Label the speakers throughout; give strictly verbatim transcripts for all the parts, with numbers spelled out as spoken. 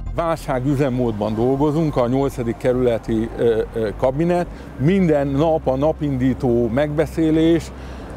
Speaker 1: Válságüzemmódban dolgozunk, a nyolcadik kerületi kabinet. Minden nap a napindító megbeszélés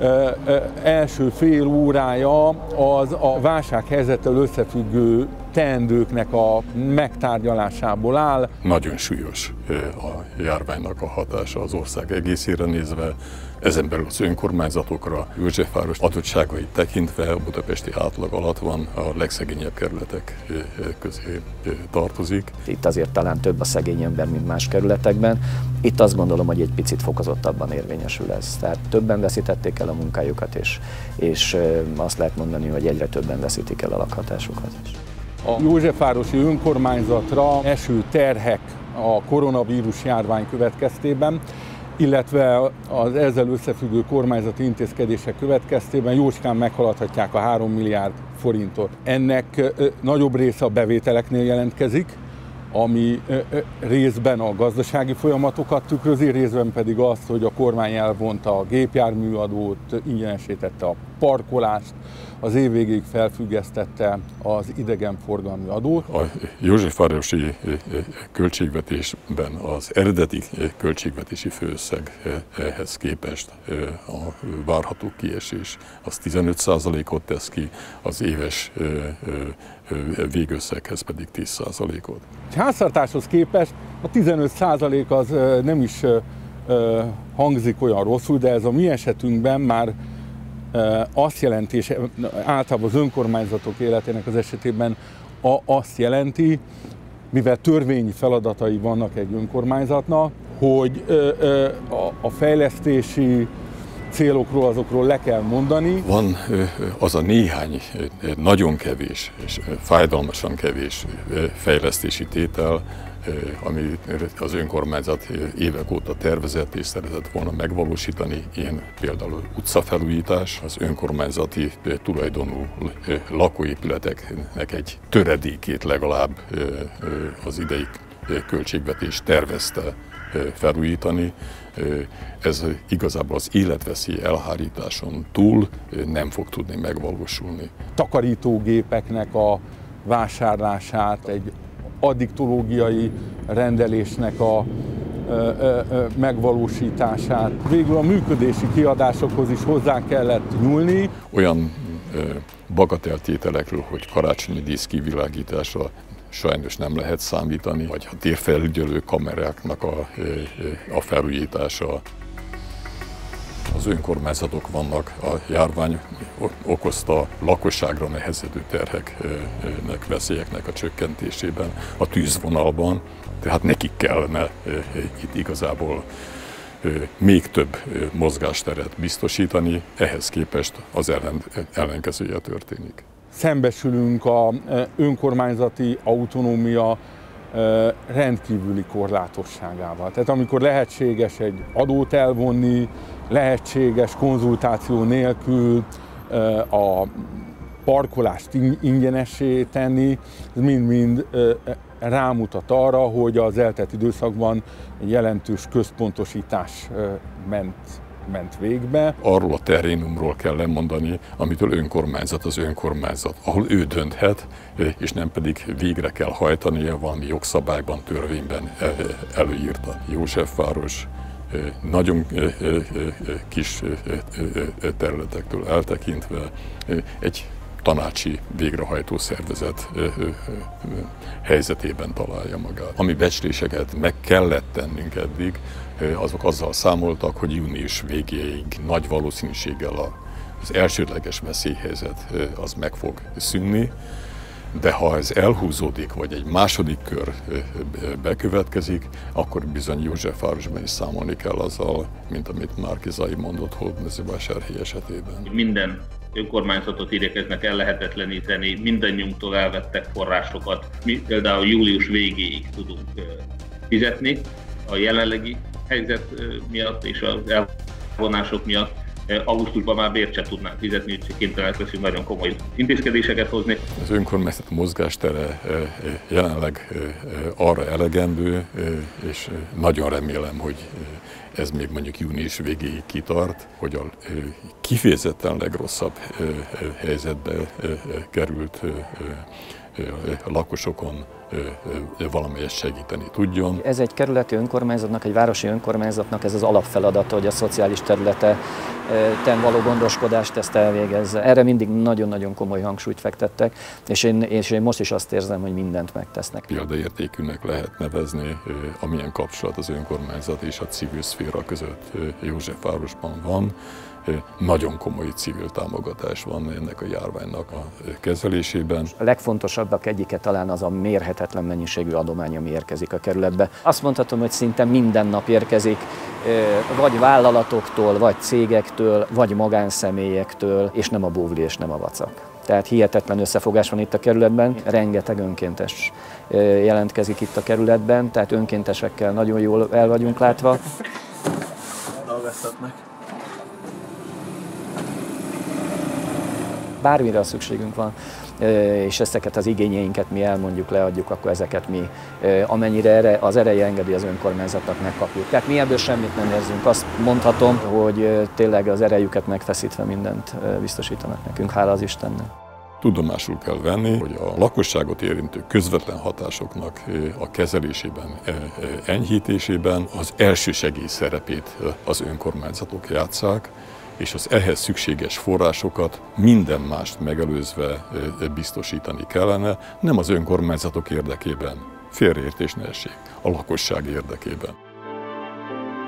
Speaker 1: első fél órája az a válsághelyzettel összefüggő teendőknek a megtárgyalásából áll.
Speaker 2: Nagyon súlyos a járványnak a hatása az ország egészére nézve, ezen belül az önkormányzatokra, Józsefváros adottságait tekintve a budapesti átlag alatt van, a legszegényebb kerületek közé tartozik.
Speaker 3: Itt azért talán több a szegény ember, mint más kerületekben. Itt azt gondolom, hogy egy picit fokozottabban érvényesül ez. Tehát többen veszítették el a munkájukat, és, és azt lehet mondani, hogy egyre többen veszítik el a lakhatásukat is.
Speaker 1: A Józsefvárosi önkormányzatra eső terhek a koronavírus járvány következtében, illetve az ezzel összefüggő kormányzati intézkedések következtében jócskán meghaladhatják a három milliárd forintot. Ennek nagyobb része a bevételeknél jelentkezik, ami részben a gazdasági folyamatokat tükrözi, részben pedig azt, hogy a kormány elvonta a gépjárműadót, ingyenesítette a parkolást, az év végéig felfüggesztette az idegenforgalmi adót.
Speaker 2: A józsefvárosi költségvetésben az eredeti költségvetési főösszeghez képest a várható kiesés az tizenöt százalékot tesz ki, az éves végösszeghez pedig tíz százalékot.
Speaker 1: Háztartáshoz képest a tizenöt százalék az nem is hangzik olyan rosszul, de ez a mi esetünkben már azt jelenti, és általában az önkormányzatok életének az esetében azt jelenti, mivel törvényi feladatai vannak egy önkormányzatnak, hogy a fejlesztési célokról, azokról le kell mondani.
Speaker 2: Van az a néhány, nagyon kevés és fájdalmasan kevés fejlesztési tétel, ami az önkormányzat évek óta tervezett és szeretett volna megvalósítani, ilyen például utcafelújítás, az önkormányzati tulajdonú lakóépületeknek egy töredékét legalább az idei költségvetés tervezte felújítani. Ez igazából az életveszély elhárításon túl nem fog tudni megvalósulni.
Speaker 1: Takarítógépeknek a vásárlását, egy addiktológiai rendelésnek a ö, ö, ö, megvalósítását. Végül a működési kiadásokhoz is hozzá kellett nyúlni.
Speaker 2: Olyan ö, bagateltételekről, hogy karácsonyi dísz kivilágításra sajnos nem lehet számítani, vagy a térfelügyelő kameráknak a, a felújítása. Az önkormányzatok vannak a járvány okozta lakosságra nehezedő terheknek, veszélyeknek a csökkentésében, a tűzvonalban, tehát nekik kellene itt igazából még több mozgásteret biztosítani, ehhez képest az ellen, ellenkezője történik.
Speaker 1: Szembesülünk az önkormányzati autonómia rendkívüli korlátosságával. Tehát amikor lehetséges egy adót elvonni, lehetséges konzultáció nélkül a parkolást ingyenessé tenni, ez mind-mind rámutat arra, hogy az eltelt időszakban egy jelentős központosítás ment. ment végbe.
Speaker 2: Arról a terénumról kell lemondani, amitől önkormányzat az önkormányzat, ahol ő dönthet, és nem pedig végre kell hajtania valami jogszabályban, törvényben előírta. Józsefváros nagyon kis területektől eltekintve egy tanácsi végrehajtó szervezet helyzetében találja magát. Ami becsléseket meg kellett tennünk eddig, azok azzal számoltak, hogy június végéig nagy valószínűséggel az elsődleges veszélyhelyzet az meg fog szűnni, de ha ez elhúzódik, vagy egy második kör bekövetkezik, akkor bizony Józsefvárosban is számolni kell azzal, mint amit Márki-Zay mondott Hódmezővásárhely esetében.
Speaker 4: Minden önkormányzatot igyekeznek ellehetetleníteni, mindannyiunktól elvettek forrásokat. Mi például július végéig tudunk fizetni a jelenlegi helyzet miatt és az elvonások miatt. Augusztusban már bért sem tudnánk fizetni, úgyhogy kénytelenek leszünk nagyon komoly intézkedéseket hozni.
Speaker 2: Az önkormányzat mozgástere jelenleg arra elegendő, és nagyon remélem, hogy ez még mondjuk június végéig kitart, hogy a kifejezetten legrosszabb helyzetbe került lakosokon valamelyet segíteni tudjon.
Speaker 3: Ez egy kerületi önkormányzatnak, egy városi önkormányzatnak ez az alapfeladata, hogy a szociális területen való gondoskodást ezt elvégezze. Erre mindig nagyon-nagyon komoly hangsúlyt fektettek, és én, és én most is azt érzem, hogy mindent megtesznek.
Speaker 2: Példaértékűnek lehet nevezni, amilyen kapcsolat az önkormányzat és a civil szféra között Józsefvárosban van. Nagyon komoly civil támogatás van ennek a járványnak a kezelésében.
Speaker 3: A legfontosabbak egyike talán az a mérhetetlen mennyiségű adomány, ami érkezik a kerületbe. Azt mondhatom, hogy szinte minden nap érkezik, vagy vállalatoktól, vagy cégektől, vagy magánszemélyektől, és nem a bóvli és nem a vacak. Tehát hihetetlen összefogás van itt a kerületben, rengeteg önkéntes jelentkezik itt a kerületben, tehát önkéntesekkel nagyon jól el vagyunk látva. Bármire a szükségünk van, és ezeket az igényeinket mi elmondjuk, leadjuk, akkor ezeket mi, amennyire erre, az ereje engedi az önkormányzatnak, megkapjuk. Tehát mi ebből semmit nem érzünk. Azt mondhatom, hogy tényleg az erejüket megfeszítve mindent biztosítanak nekünk, hála az Istennek.
Speaker 2: Tudomásul kell venni, hogy a lakosságot érintő közvetlen hatásoknak a kezelésében, enyhítésében az elsősegély szerepét az önkormányzatok játsszák, és az ehhez szükséges forrásokat minden mást megelőzve biztosítani kellene, nem az önkormányzatok érdekében, félreértés ne essék, a lakosság érdekében.